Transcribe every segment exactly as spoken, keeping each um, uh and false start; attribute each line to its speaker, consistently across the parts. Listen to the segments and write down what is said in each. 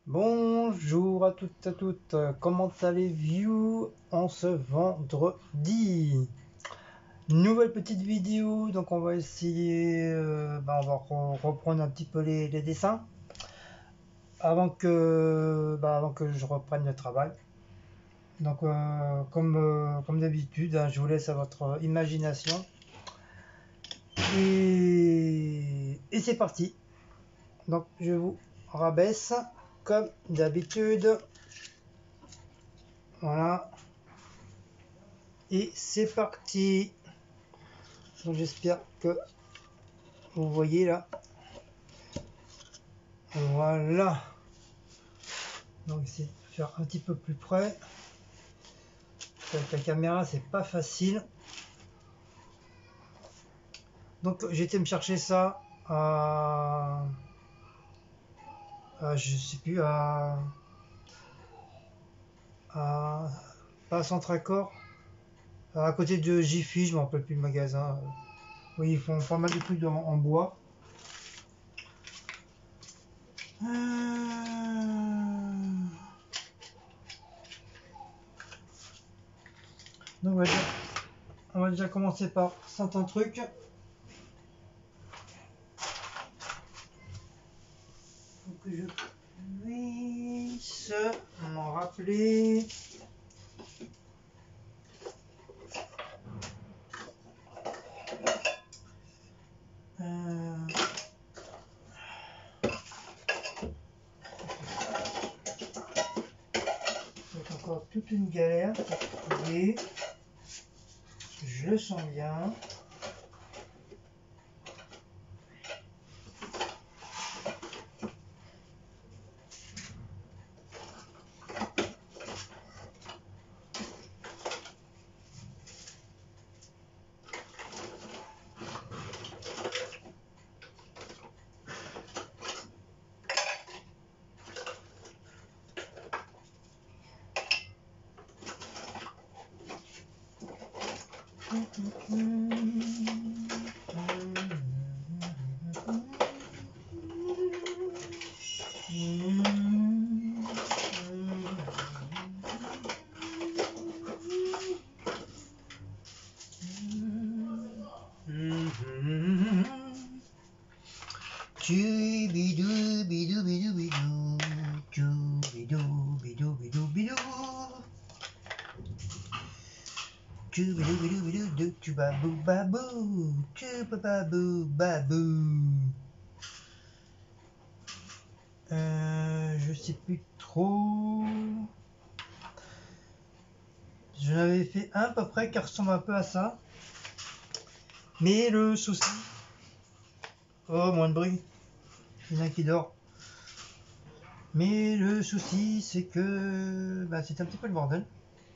Speaker 1: Bonjour à toutes et à toutes, comment allez-vous en ce vendredi? Nouvelle petite vidéo, donc on va essayer, euh, bah on va re reprendre un petit peu les, les dessins avant que, bah avant que je reprenne le travail. Donc euh, comme, euh, comme d'habitude, hein, je vous laisse à votre imagination. Et, et c'est parti. Donc je vous rabaisse comme d'habitude. Voilà. Et c'est parti. Donc j'espère que vous voyez là. Voilà. Donc essayer de faire un petit peu plus près. Avec la caméra, c'est pas facile. Donc j'ai été me chercher ça à, à je sais plus à, à pas à Centracor, à côté de Jiffy, je me rappelle plus le magasin. Oui, ils font pas mal de trucs en, en bois. Euh... Donc on va, déjà, on va déjà commencer par certains trucs. Faut que je puisse m'en rappeler. Euh... C'est encore toute une galère pour trouver. Je le sens bien. Bidou bidou bidou bidou bidou bidou bidou bidou tu bidou bidou bidou tu babou babou tu babou babou. Euh, je sais plus trop. J'en avais fait un à peu près qui ressemble un peu à ça. Mais le souci. Oh, moins de bruit. Il y en a qui dort. Mais le souci, c'est que bah, c'est un petit peu le bordel.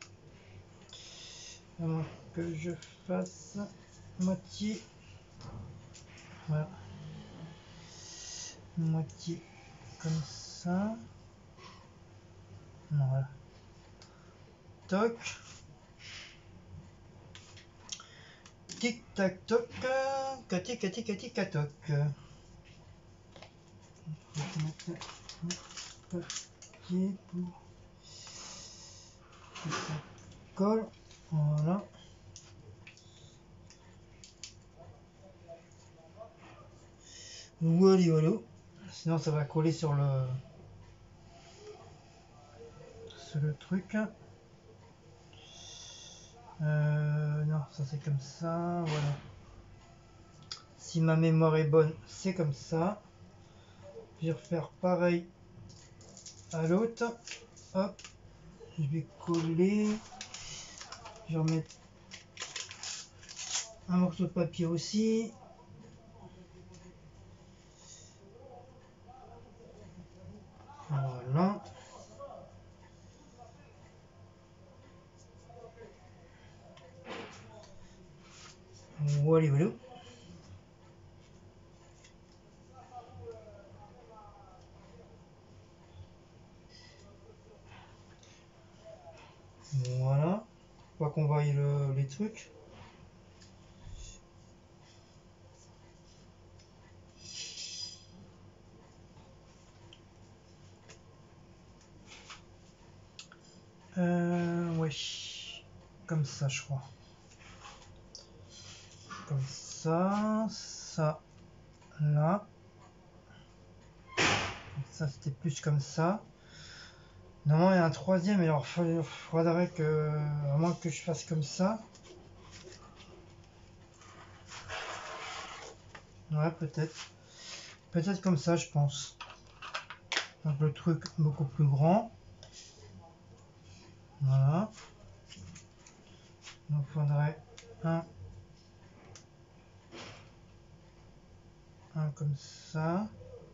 Speaker 1: À moins que je fasse moitié. Voilà. Moitié comme ça. Voilà. Toc. Tic tac toc. Cati cati cati catoc. Papier pour que ça colle. Voilà. Voilà, voilà. Sinon ça va coller sur le sur le truc. Euh, non, ça c'est comme ça. Voilà. Si ma mémoire est bonne, c'est comme ça. Je vais refaire pareil à l'autre. Hop. Je vais coller. Je vais remettre un morceau de papier aussi. Voilà. Voilà, voilà. Voilà. Pas qu'on voie le, les trucs. Euh, ouais, comme ça, je crois. Comme ça, ça, là. Ça, c'était plus comme ça. Non, il y a un troisième, alors il faudrait que, à moins que je fasse comme ça. Ouais, peut-être. Peut-être comme ça, je pense. Donc le truc beaucoup plus grand. Voilà. Donc il faudrait un, un comme ça.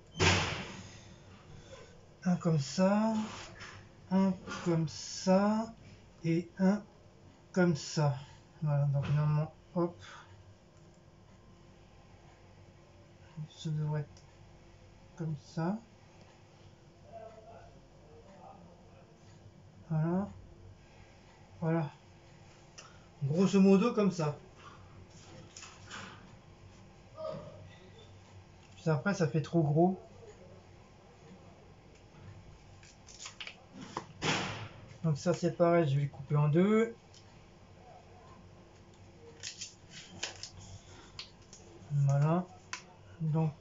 Speaker 1: Un comme ça. Un comme ça. Et un comme ça. Voilà, donc normalement, hop. Ça devrait être comme ça. Voilà. Voilà. Grosso modo comme ça. Puis après ça fait trop gros. Donc ça c'est pareil, je vais couper en deux. Voilà. Donc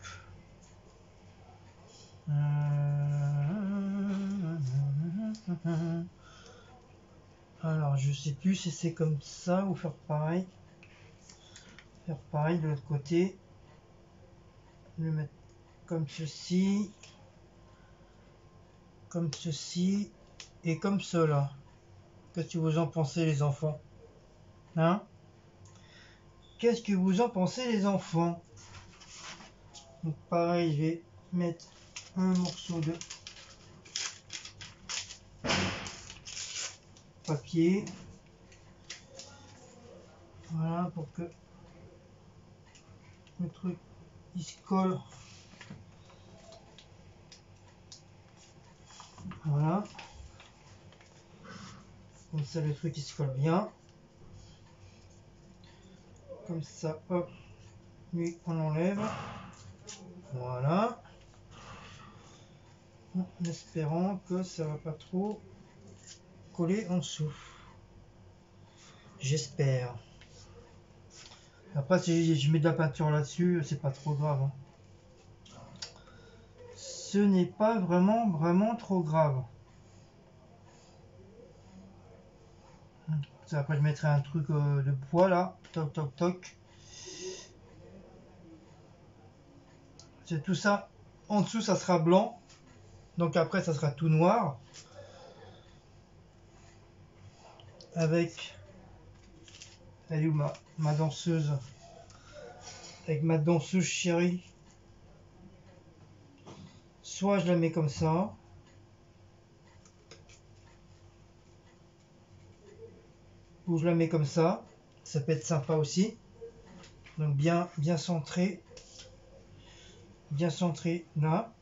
Speaker 1: alors je sais plus si c'est comme ça ou faire pareil. Faire pareil de l'autre côté. Le mettre comme ceci. Comme ceci. Et comme cela. Qu'est-ce que vous en pensez les enfants? Hein? Qu'est-ce que vous en pensez les enfants? Donc pareil, je vais mettre un morceau de papier. Voilà, pour que le truc il se colle. Voilà. Comme ça le truc il se colle bien. Comme ça, hop. Lui on enlève. Voilà. En espérant que ça va pas trop coller en dessous. J'espère. Après si je mets de la peinture là-dessus, c'est pas trop grave. Hein. Ce n'est pas vraiment vraiment trop grave. Après je mettrai un truc euh, de poids là. Toc toc toc. C'est tout ça. En dessous ça sera blanc. Donc après ça sera tout noir. Avec... Elle est où ma, ma danseuse? Avec ma danseuse chérie. Soit je la mets comme ça. Ou je la mets comme ça. Ça peut être sympa aussi. Donc bien, bien centré. Bien centré là.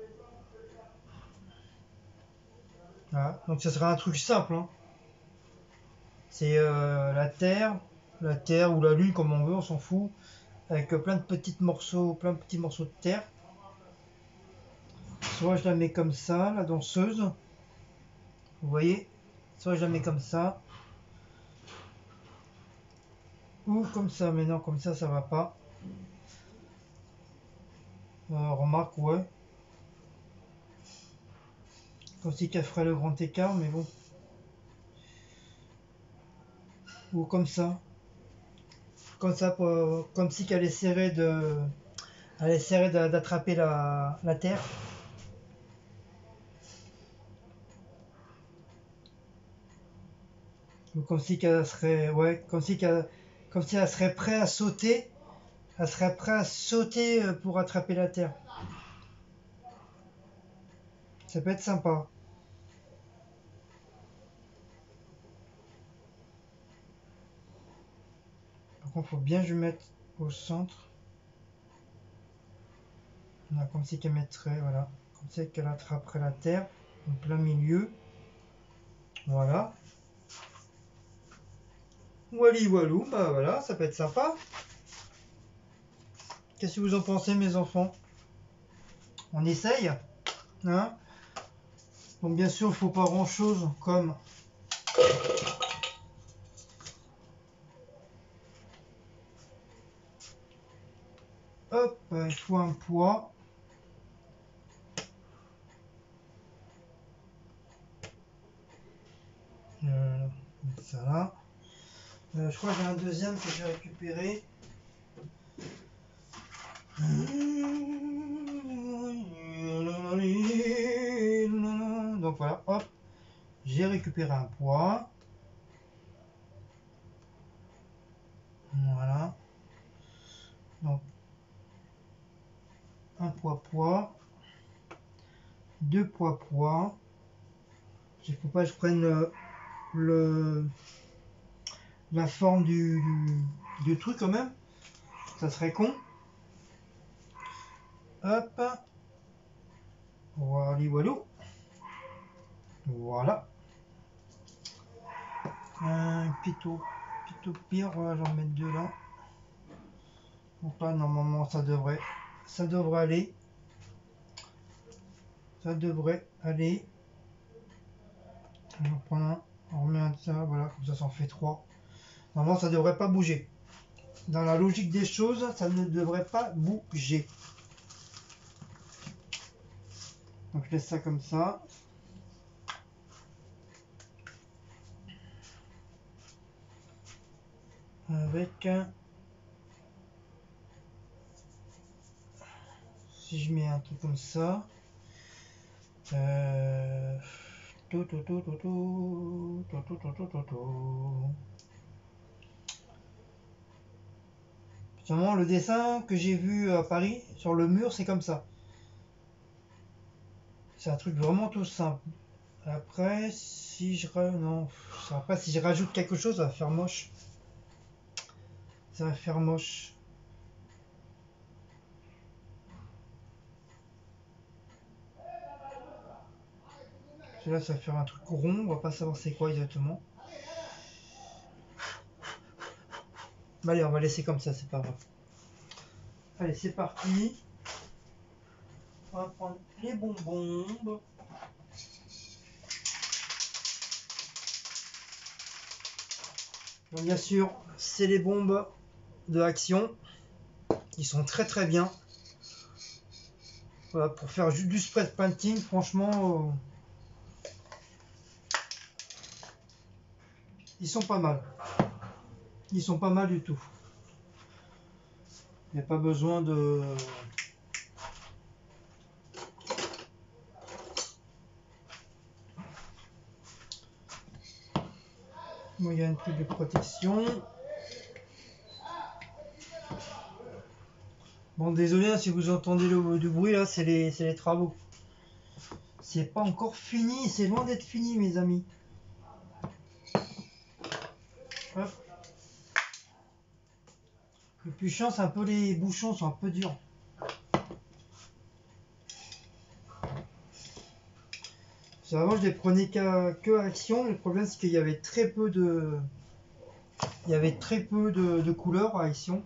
Speaker 1: Voilà. Donc ça sera un truc simple. Hein. C'est euh, la terre. La terre ou la lune comme on veut, on s'en fout. Avec plein de petits morceaux, plein de petits morceaux de terre. Soit je la mets comme ça, la danseuse. Vous voyez? Soit je la mets comme ça. Ou comme ça, mais non, comme ça, ça va pas. Euh, remarque, ouais. Comme si qu'elle ferait le grand écart, mais bon. Ou comme ça. Comme ça, pour, comme si qu'elle essaierait de... Elle essaierait d'attraper la, la terre. Ou comme si qu'elle serait... Ouais, comme si qu'elle... Comme si elle serait prête à sauter. Elle serait prête à sauter pour attraper la terre. Ça peut être sympa. Par contre, faut bien que je mette au centre. Là, comme si qu'elle mettrait, voilà. Comme si qu'elle attraperait la terre. En plein milieu. Voilà. Wally Walou, bah voilà, ça peut être sympa. Qu'est-ce que vous en pensez mes enfants? On essaye hein? Bon bien sûr il ne faut pas grand chose comme Hop, il faut un poids. Euh, ça là. Euh, je crois que j'ai un deuxième que j'ai récupéré. Donc voilà, hop, j'ai récupéré un poids. Voilà. Donc un poids poids, deux poids poids. Il faut pas que je prenne le, le la forme du, du, du truc quand même. Ça serait con. Hop. Voilà, voilà. Voilà. Un pito, pito pire, voilà, j'en mets deux là. Donc là, normalement, ça devrait, ça devrait aller. Ça devrait aller. On prend un, on remet un de ça, voilà, comme ça, ça en fait trois. Normalement, ça devrait pas bouger. Dans la logique des choses, ça ne devrait pas bouger. Donc je laisse ça comme ça. Avec un... Si je mets un truc comme ça... Euh... Tout, tout, tout, tout, tout, tout, tout, tout, tout, tout, tout. Finalement, le dessin que j'ai vu à Paris, sur le mur, c'est comme ça. C'est un truc vraiment tout simple. Après, si je... Non. Après, si je rajoute quelque chose, ça va faire moche. Ça va faire moche. Là, ça va faire un truc rond. On va pas savoir c'est quoi exactement. Mais allez, on va laisser comme ça, c'est pas grave. Allez, c'est parti. On va prendre les bonbons. Donc, bien sûr, c'est les bombes de Action. Ils sont très très bien. Voilà, pour faire du spray painting, franchement, euh, ils sont pas mal. Ils sont pas mal du tout. Il n'y a pas besoin de... Bon, il y a un truc de protection. Bon, désolé hein, si vous entendez le, du bruit, là, c'est les, c'est les travaux. C'est pas encore fini, c'est loin d'être fini, mes amis. Hop. Le plus chiant, c'est un peu les bouchons, sont un peu durs. Avant, je les prenais qu'à que Action. Le problème, c'est qu'il y avait très peu de, il y avait très peu de, de couleurs à Action.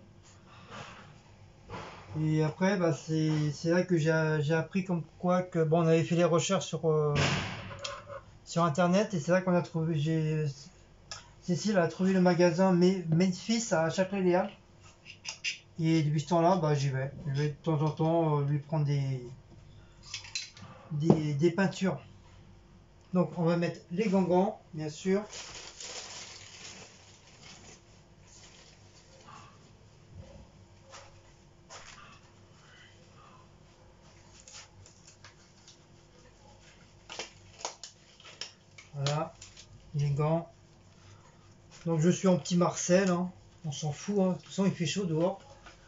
Speaker 1: Et après, bah, c'est là que j'ai appris comme quoi que bon, on avait fait les recherches sur euh, sur internet et c'est là qu'on a trouvé. J'ai Cécile a trouvé le magasin Memphis à Châtelet-Léal. Et depuis ce temps-là, bah, j'y vais. Je vais de temps en temps euh, lui prendre des, des des peintures. Donc on va mettre les gants, bien sûr. Voilà, les gants. Donc je suis en petit Marcel, hein. On s'en fout, hein. De toute façon il fait chaud dehors.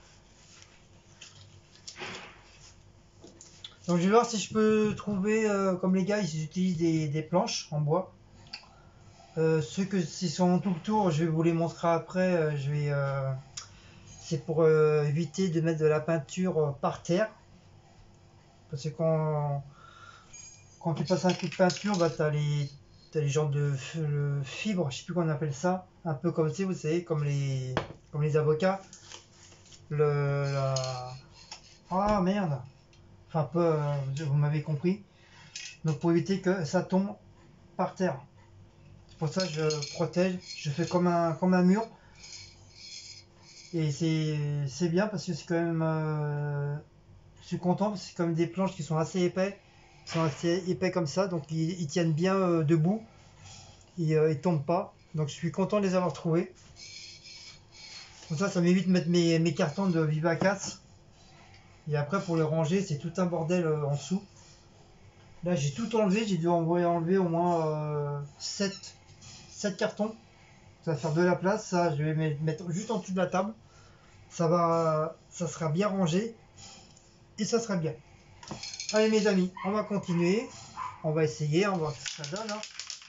Speaker 1: Donc je vais voir si je peux trouver, euh, comme les gars ils utilisent des, des planches en bois. Euh, ceux que s'ils sont tout le tour, je vais vous les montrer après. Euh, je vais, euh, c'est pour euh, éviter de mettre de la peinture euh, par terre. Parce que quand, quand tu passes un coup de peinture, bah, tu as les, t'as les genres de le fibres, je sais plus comment on appelle ça. Un peu comme si vous savez, comme les, comme les avocats. Le, la... Ah merde! Enfin, un peu, euh, vous m'avez compris. Donc pour éviter que ça tombe par terre. Pour ça, je protège, je fais comme un, comme un mur. Et c'est bien parce que c'est quand même... Euh, je suis content parce que c'est quand même des planches qui sont assez épais. Ils sont assez épais comme ça, donc ils, ils tiennent bien euh, debout. Ils, euh, ils tombent pas. Donc je suis content de les avoir trouvés. Comme ça, ça m'évite de mettre mes, mes cartons de Vivacasse. Et après, pour les ranger, c'est tout un bordel euh, en dessous. Là, j'ai tout enlevé. J'ai dû envoyer enlever au moins euh, sept, sept cartons. Ça va faire de la place. Ça, je vais mettre juste en dessous de la table. Ça va, ça sera bien rangé. Et ça sera bien. Allez, mes amis, on va continuer. On va essayer. On va voir ce que ça donne. Hein.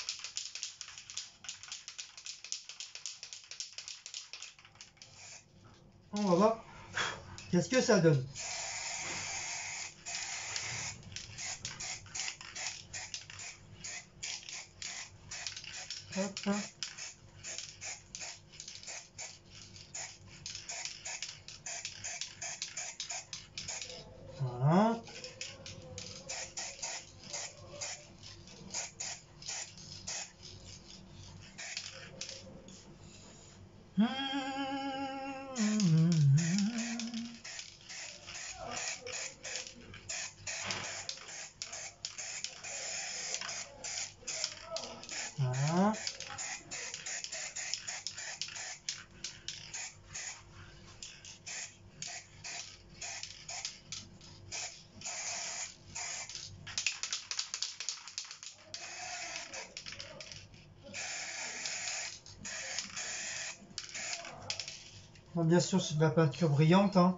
Speaker 1: On va voir qu'est-ce que ça donne. Hop, hein. Voilà. Voilà. Bon, bien sûr, c'est de la peinture brillante. Hein.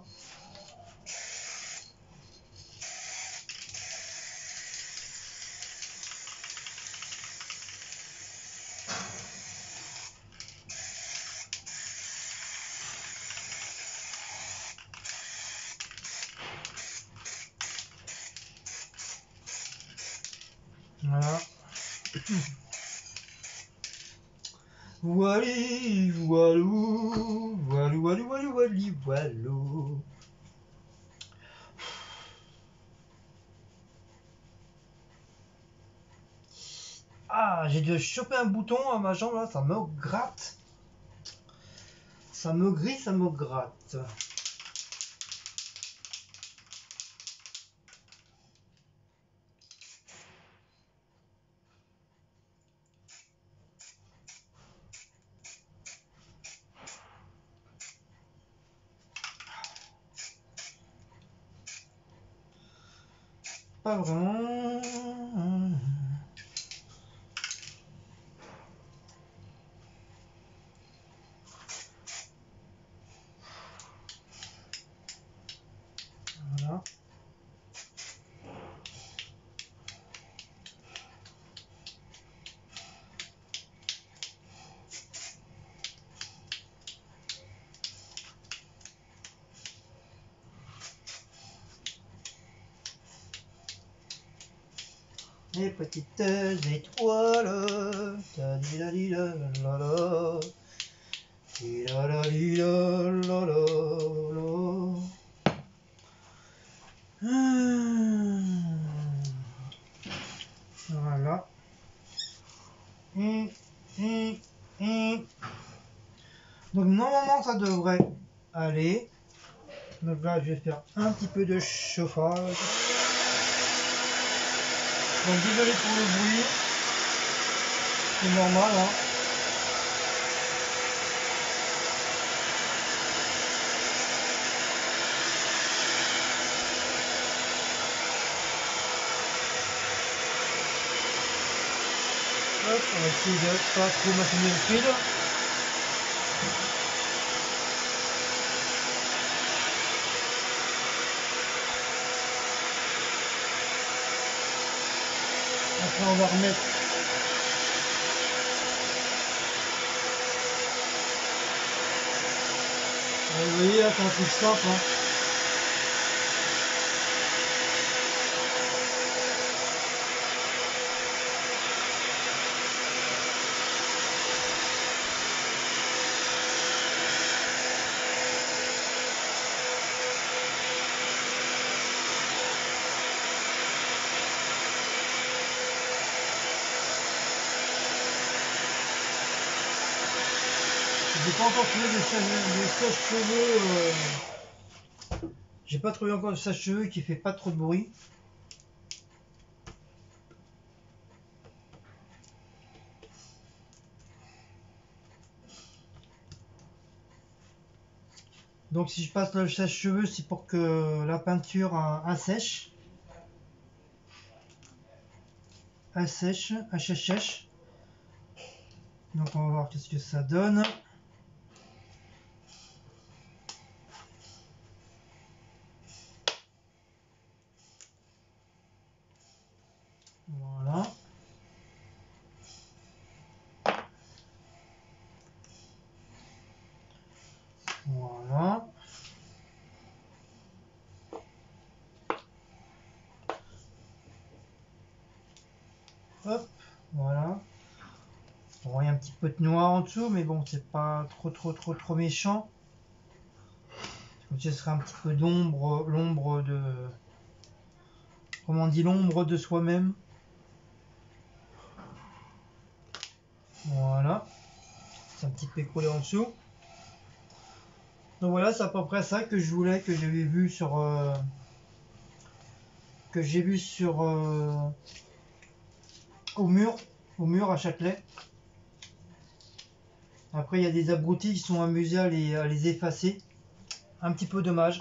Speaker 1: Voilà. Wally, walou, walou, walou, walou, wally, walou. Ah, j'ai dû choper un bouton à ma jambe là, ça me gratte. Ça me grille, ça me gratte. Pas vraiment. Voilà. Les petites étoiles, ta di la di la la la, di la la di la la la la. Voilà. Donc normalement ça devrait aller. Donc là je vais faire un petit peu de chauffage. Donc désolé pour le bruit. C'est normal hein. Hop, on va essayer de pas trop machiner le fil. Après on va remettre vous voyez là c'est un truc simple hein. J'ai pas encore trouvé de sèche-cheveux. Euh... J'ai pas trouvé encore de sèche-cheveux qui fait pas trop de bruit. Donc si je passe le sèche-cheveux, c'est pour que la peinture assèche. Assèche, assèche. Donc on va voir qu'est-ce que ça donne. Voilà. Voilà. Hop, voilà. Bon, il y a un petit peu de noir en dessous, mais bon, c'est pas trop trop trop trop méchant. Comme ce sera un petit peu d'ombre, l'ombre de... Comment on dit, l'ombre de soi-même. Voilà. C'est un petit peu écroulé en dessous. Donc voilà, c'est à peu près ça que je voulais, que j'avais vu sur... Euh, que j'ai vu sur... Euh, au mur, au mur à Châtelet. Après, il y a des abrutis qui sont amusés à les, à les effacer. Un petit peu dommage.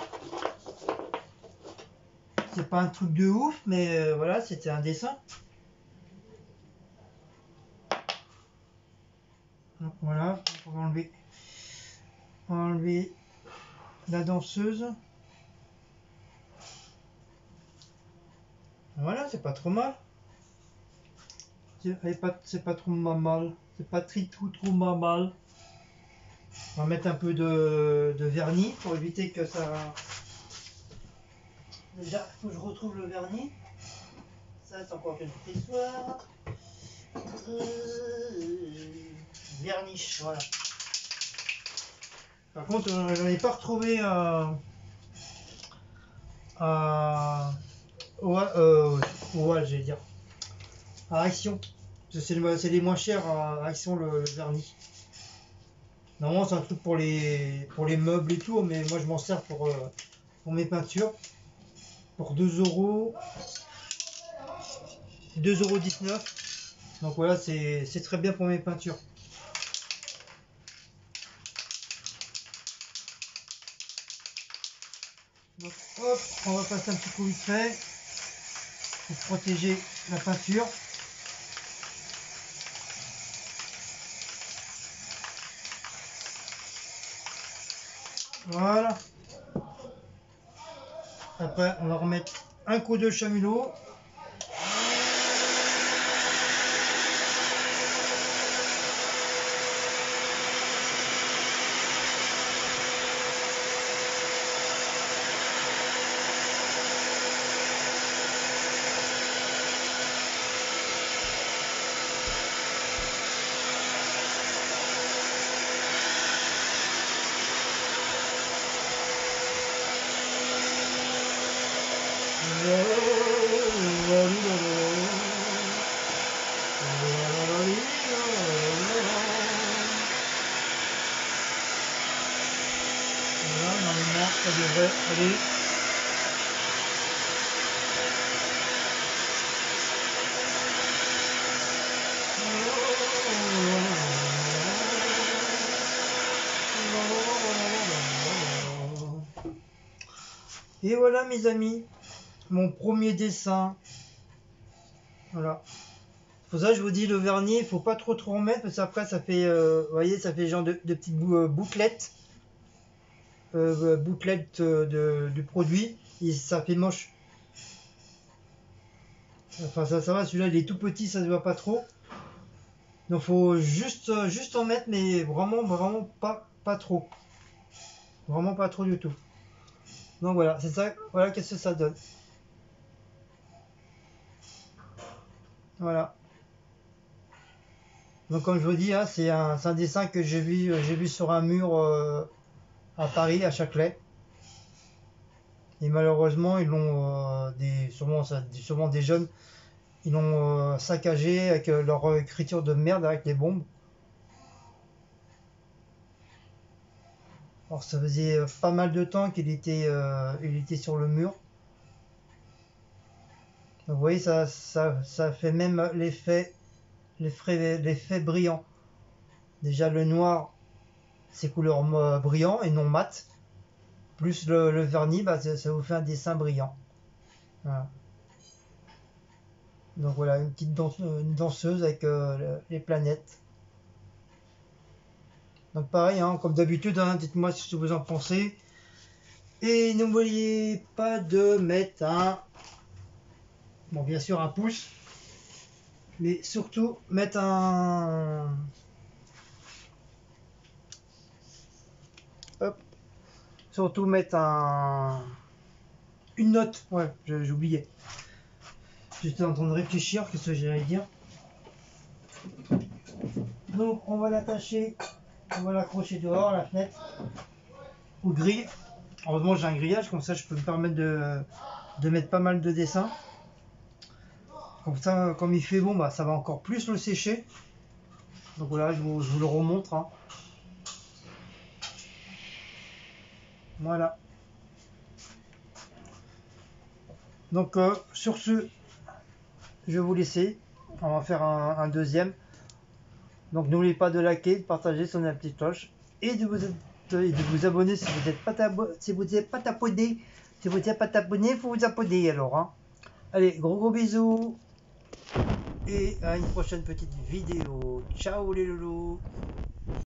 Speaker 1: C'est pas un truc de ouf, mais euh, voilà, c'était un dessin. Donc voilà, on va enlever, on va enlever la danseuse. Voilà, c'est pas trop mal. C'est pas, c'est pas trop mal. C'est pas très tout trop mal. On va mettre un peu de, de vernis pour éviter que ça... Déjà, il faut que je retrouve le vernis. Ça, c'est encore une petite histoire. Euh, vernis, voilà. Par contre, euh, j'en ai pas retrouvé à... à... au euh, j'allais dire. À Action. C'est les moins chers à Action, le, le vernis. Normalement, c'est un truc pour les, pour les meubles et tout, mais moi, je m'en sers pour, euh, pour mes peintures. Pour deux euros. deux euros dix-neuf. Donc voilà, c'est très bien pour mes peintures. Donc hop, on va passer un petit coup vite fait pour protéger la peinture. Voilà. Après, on va remettre un coup de chalumeau. Voilà, normalement ça devrait aller. Et voilà mes amis, mon premier dessin. Voilà. Pour ça je vous dis, le vernis, il faut pas trop trop en mettre parce qu'après ça fait, euh, vous voyez, ça fait genre de, de petites bou euh, bouclettes, euh, bouclettes euh, de, du produit, et ça fait moche. Enfin ça, ça va, celui-là il est tout petit, ça se voit pas trop. Donc faut juste, euh, juste en mettre, mais vraiment, vraiment pas, pas trop. Vraiment pas trop du tout. Donc voilà, c'est ça, voilà qu'est-ce que ça donne. Voilà. Donc comme je vous dis, hein, c'est un, un dessin que j'ai vu, j'ai vu sur un mur euh, à Paris, à Châtelet. Et malheureusement, ils l'ont, euh, des, sûrement, sûrement des jeunes, ils l'ont euh, saccagé avec euh, leur écriture de merde avec les bombes. Alors ça faisait euh, pas mal de temps qu'il était, euh, il était sur le mur. Donc vous voyez, ça, ça, ça fait même l'effet l'effet l'effet brillant. Déjà le noir, c'est couleur euh, brillant et non mat. Plus le, le vernis, bah, ça, ça vous fait un dessin brillant. Voilà. Donc voilà, une petite danse, une danseuse avec euh, les planètes. Donc pareil, hein, comme d'habitude, hein, dites-moi ce que vous en pensez. Et n'oubliez pas de mettre un... Bon, bien sûr un pouce. Mais surtout, mettre un... Hop. Surtout mettre un... Une note. Ouais, j'oubliais. J'étais en train de réfléchir, qu'est-ce que j'allais dire. Donc on va l'attacher, on va l'accrocher dehors à la fenêtre ou grille. Heureusement j'ai un grillage, comme ça je peux me permettre de, de mettre pas mal de dessins. Comme ça, comme il fait bon, bah, ça va encore plus le sécher. Donc voilà, je vous, je vous le remontre. Hein. Voilà. Donc euh, sur ce, je vais vous laisser. On va faire un, un deuxième. Donc n'oubliez pas de liker, de partager, sonner la petite cloche et de vous, et de vous abonner si vous n'êtes pas, si vous n'êtes pas abonné. Si vous n'êtes pas abonné, il faut vous abonner alors. Hein. Allez, gros gros bisous et à une prochaine petite vidéo. Ciao les loulous.